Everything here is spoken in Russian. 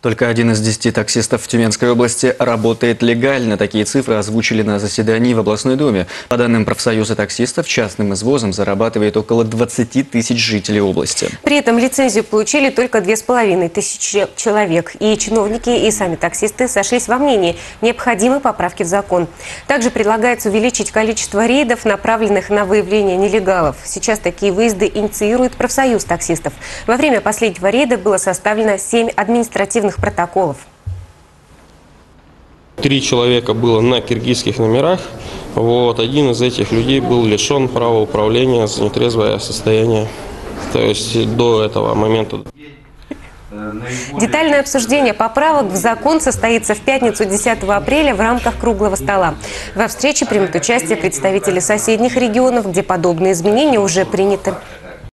Только 1 из 10 таксистов в Тюменской области работает легально. Такие цифры озвучили на заседании в областной думе. По данным профсоюза таксистов, частным извозом зарабатывает около 20 тысяч жителей области. При этом лицензию получили только 2500 человек. И чиновники, и сами таксисты сошлись во мнении – необходимы поправки в закон. Также предлагается увеличить количество рейдов, направленных на выявление нелегалов. Сейчас такие выезды инициирует профсоюз таксистов. Во время последнего рейда было составлено 7 административных протоколов. 3 человека было на киргизских номерах. Один из этих людей был лишен права управления за нетрезвое состояние. То есть до этого момента. Детальное обсуждение поправок в закон состоится в пятницу 10 апреля в рамках круглого стола. Во встрече примут участие представители соседних регионов, где подобные изменения уже приняты.